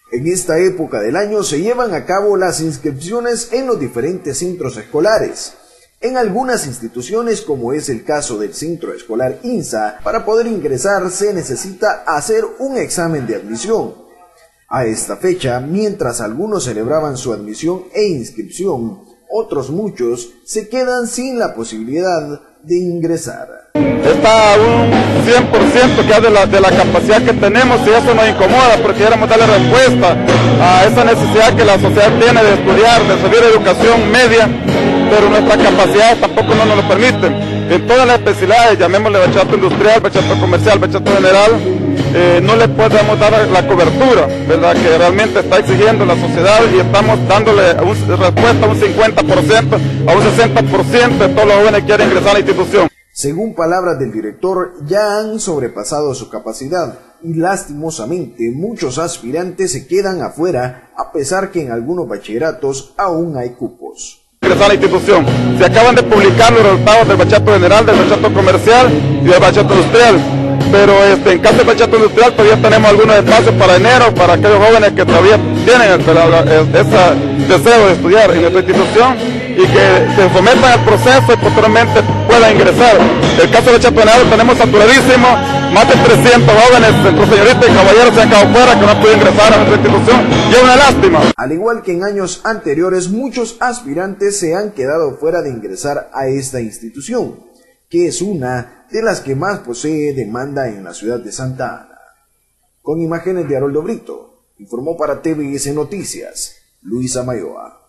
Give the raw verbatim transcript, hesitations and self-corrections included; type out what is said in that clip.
En esta época del año se llevan a cabo las inscripciones en los diferentes centros escolares. En algunas instituciones, como es el caso del Centro Escolar INSA, para poder ingresar se necesita hacer un examen de admisión. A esta fecha, mientras algunos celebraban su admisión e inscripción, otros muchos se quedan sin la posibilidad de ingresar. Está un cien por ciento que es de la, de la capacidad que tenemos y eso nos incomoda porque queremos darle respuesta a esa necesidad que la sociedad tiene de estudiar, de recibir educación media, pero nuestras capacidades tampoco no nos lo permiten. En todas las especialidades, llamémosle bachillerato industrial, bachillerato comercial, bachillerato general, eh, no le podemos dar la cobertura, ¿verdad?, que realmente está exigiendo la sociedad y estamos dándole un, respuesta a un cincuenta por ciento, a un sesenta por ciento de todos los jóvenes que quieren ingresar a la institución. Según palabras del director, ya han sobrepasado su capacidad y lastimosamente muchos aspirantes se quedan afuera a pesar que en algunos bachilleratos aún hay cupos. Ingresar a la institución. Se acaban de publicar los resultados del bachillerato general, del bachillerato comercial y del bachillerato industrial. Pero este, en caso del bachillerato industrial todavía tenemos algunos espacios para enero, para aquellos jóvenes que todavía tienen ese deseo de estudiar en nuestra institución y que se sometan al proceso y posteriormente puedan ingresar. En el caso del bachillerato general tenemos saturadísimo, más de trescientos jóvenes, entre señoritas y caballeros se han quedado fuera que no pueden ingresar a nuestra institución y es una lástima. Al igual que en años anteriores, muchos aspirantes se han quedado fuera de ingresar a esta institución, que es una de las que más posee demanda en la ciudad de Santa Ana. Con imágenes de Haroldo Brito, informó para T V S Noticias, Luis Amayoa.